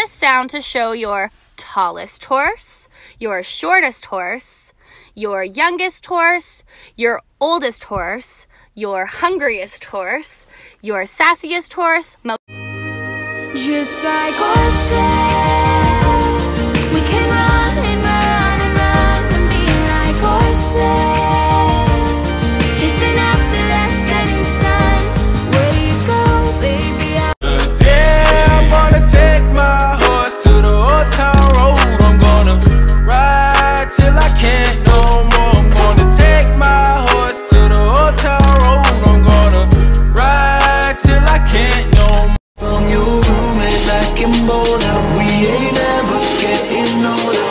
this sound to show your tallest horse, your shortest horse, your youngest horse, your oldest horse, your hungriest horse, your sassiest horse. Just like horses, we can run and run and run and be like horses, chasing after that setting sun. Where you go, baby? Yeah, I'm gonna take my horse to the old town road. I'm gonna ride till I can't no more. I'm gonna take my horse to the old town road. I'm gonna ride till I can't no more. From your room and back in Boulder, we ain't ever getting older.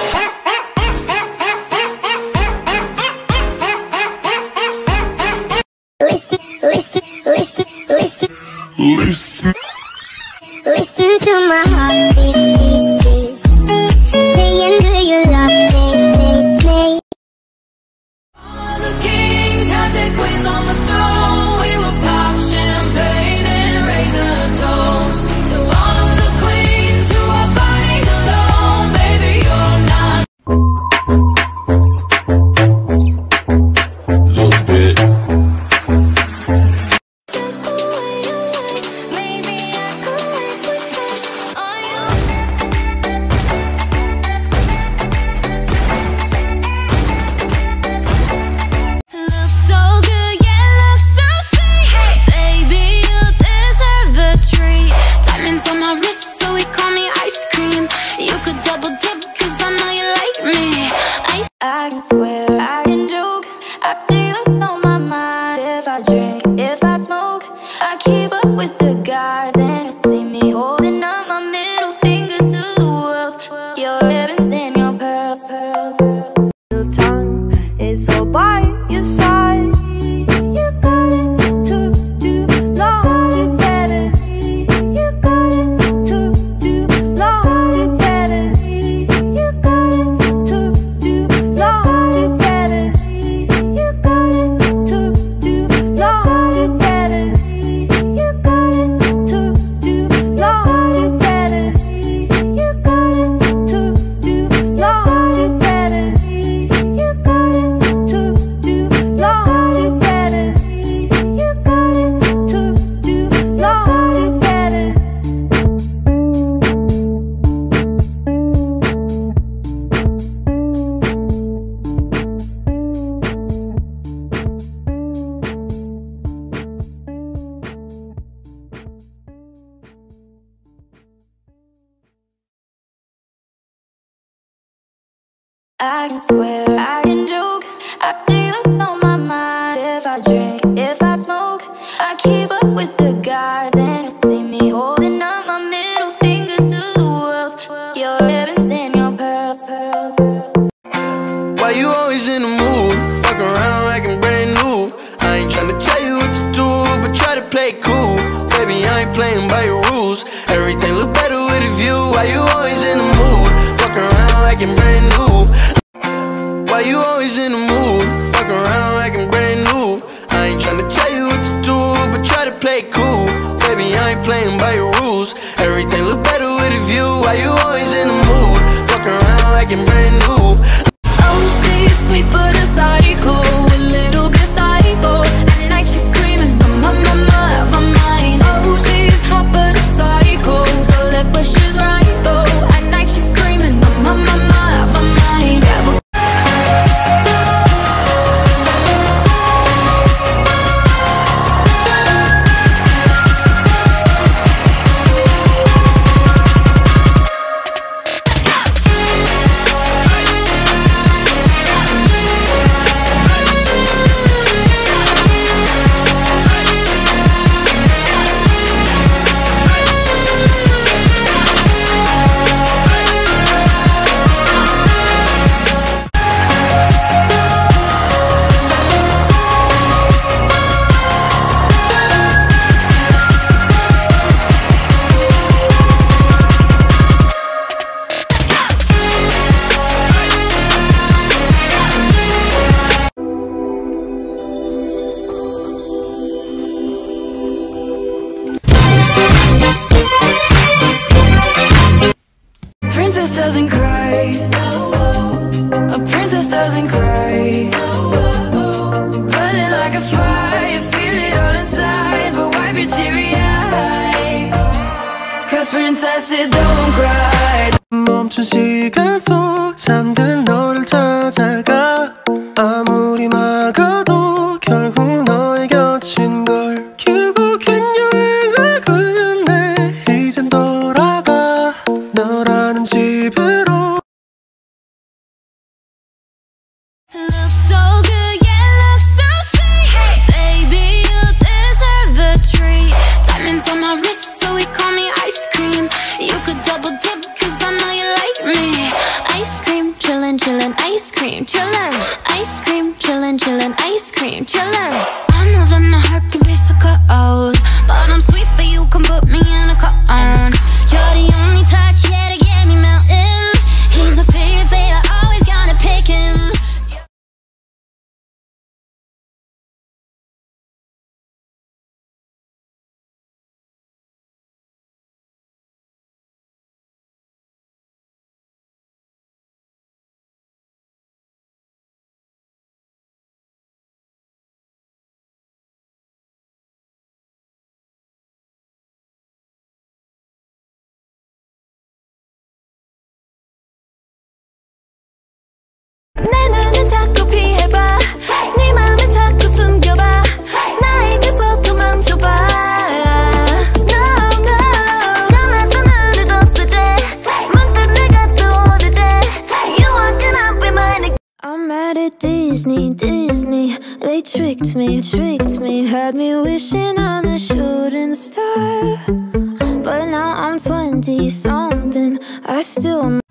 Listen to my heartbeat, saying, do you love me? All of the kings had their queens on the throne. We would pop champagne and raise a toast to all of the queens who are fighting alone. Baby, you're not. Little bit. Just the way you like. Maybe I could wait to take on you. Looks so good, yeah, looks so sweet. Hey, baby, you deserve a treat. Diamonds on my wrist, so we call me ice cream. You could double dip, cause I know you like me. I can swear, I can joke. I see what's on my mind. If I drink, if I smoke, I keep up with the guys, and you see me holding up my middle finger to the world. Your ribbons and your pearls. Your tongue is all by your side. You got it took too long, you better. You got it took too long, you better. You got it took too long, you better. You got it took too long, you better. You got it took too long, you better. You got it took too long, you better. You got it took too long, you better. You got it took too long, you better. I can swear, I can joke. I see what's on my mind. If I drink, if I smoke, I keep up with the guys, and you see me holding up my middle finger to the world. Your ribbons and your pearls. Why you always in the mood? Fuck around like I'm brand new. I ain't tryna tell you what to do, but try to play cool. Baby, I ain't playing by your rules. Everything look better with a view. Why you always in the mood? Fuck around like I'm brand new. Why you always in the mood? Fuck around like I'm brand new. I ain't tryna tell you what to do, but try to play cool. Baby, I ain't playing by your rules. Everything look better with a view. Why you always in the mood? Fuck around like I'm brand new. Oh, she's sweet but a psycho, a little bit psycho. At night she's screaming, my mind. Oh, she's hot but a psycho, so left but she's right though. At night she's screaming, my mind. princesses don't cry. 멈춘 시간 속 잠든 너를 찾아가 아무리 막아도 결국 너의 곁인걸 결국엔 여행을 끝내 이젠 돌아가 너라는 집으로 Looks so good, yeah, looks so sweet. Hey, baby, you deserve a treat. Diamonds on my wrist, so we call me ice cream. You could double dip, cause I know you like me. Ice cream, chillin', chillin', ice cream, chillin'. Ice cream, chillin', chillin', ice cream, chillin'. I know that my heart can be so cold, but I'm sweet, but you can put me in a cone. You're the only touch, yeah, to get me melting. He's my favorite, always gotta pick him. 내 눈을 자꾸 피해봐 네 맘을 자꾸 숨겨봐 나에게서 도망쳐봐 No, no 감았던 눈을 떴을 때 문득 내가 떠오를 때 You walking up in my I'm mad at Disney, Disney. They tricked me, had me wishing on a shooting star. But now I'm 20 something, I still